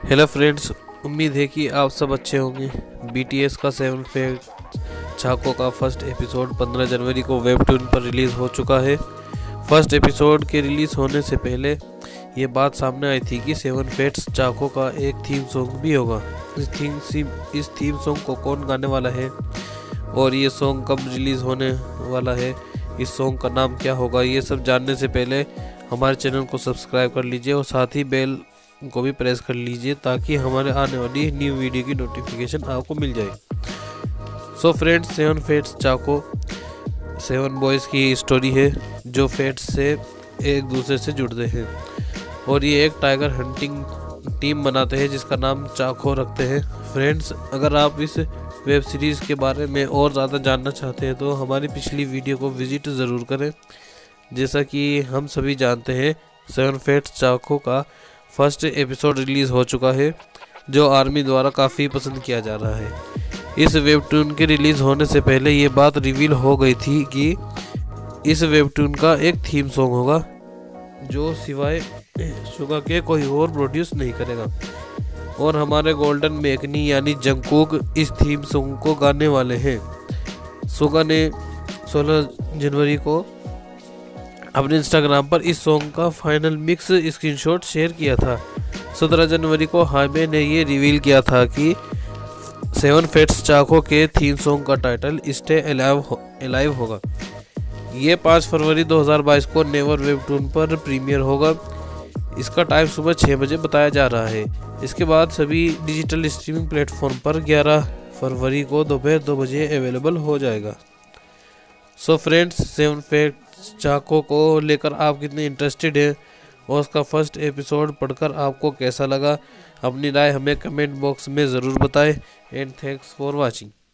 Hello friends, उम्मीद है कि आप सब अच्छे होंगे। बीटीएस का 7 फैक्ट चाको का फर्स्ट एपिसोड 15 जनवरी को वेबटून पर रिलीज़ हो चुका है। फर्स्ट एपिसोड के रिलीज़ होने से पहले ये बात सामने आई थी कि 7 फैक्ट्स चाको का एक थीम सॉन्ग भी होगा। इस थीम सॉन्ग को कौन गाने वाला है और ये सॉन्ग कब रिलीज़ होने वाला है, इस सॉन्ग का नाम क्या होगा, ये सब जानने से पहले हमारे चैनल को सब्सक्राइब कर लीजिए और साथ ही बेल को भी प्रेस कर लीजिए ताकि हमारे आने वाली न्यू वीडियो की नोटिफिकेशन आपको मिल जाए। सो फ्रेंड्स, 7 फैक्ट्स चाको 7 बॉयज़ की स्टोरी है जो फैक्ट्स से एक दूसरे से जुड़ते हैं और ये एक टाइगर हंटिंग टीम बनाते हैं जिसका नाम चाको रखते हैं। फ्रेंड्स, अगर आप इस वेब सीरीज़ के बारे में और ज़्यादा जानना चाहते हैं तो हमारी पिछली वीडियो को विजिट ज़रूर करें। जैसा कि हम सभी जानते हैं, 7 फैक्ट्स चाको का फर्स्ट एपिसोड रिलीज़ हो चुका है जो आर्मी द्वारा काफ़ी पसंद किया जा रहा है। इस वेबटून के रिलीज़ होने से पहले ये बात रिवील हो गई थी कि इस वेबटून का एक थीम सॉन्ग होगा जो सिवाय सुगा के कोई और प्रोड्यूस नहीं करेगा और हमारे गोल्डन मैकनी यानी जंगकुक इस थीम सॉन्ग को गाने वाले हैं। सुगा ने 16 जनवरी को अपने इंस्टाग्राम पर इस सॉन्ग का फाइनल मिक्स स्क्रीनशॉट शेयर किया था। 17 जनवरी को हाइबे ने ये रिवील किया था कि 7 फैक्ट्स चाको के थीम सॉन्ग का टाइटल स्टे अलाइव होगा। ये 5 फरवरी 2022 को नेवर वेबटून पर प्रीमियर होगा। इसका टाइम सुबह 6 बजे बताया जा रहा है। इसके बाद सभी डिजिटल स्ट्रीमिंग प्लेटफॉर्म पर 11 फरवरी को दोपहर 2 बजे अवेलेबल हो जाएगा। सो फ्रेंड्स, 7 फैक्ट्स चाको को लेकर आप कितने इंटरेस्टेड हैं और उसका फर्स्ट एपिसोड पढ़कर आपको कैसा लगा, अपनी राय हमें कमेंट बॉक्स में ज़रूर बताएं। And thanks for watching.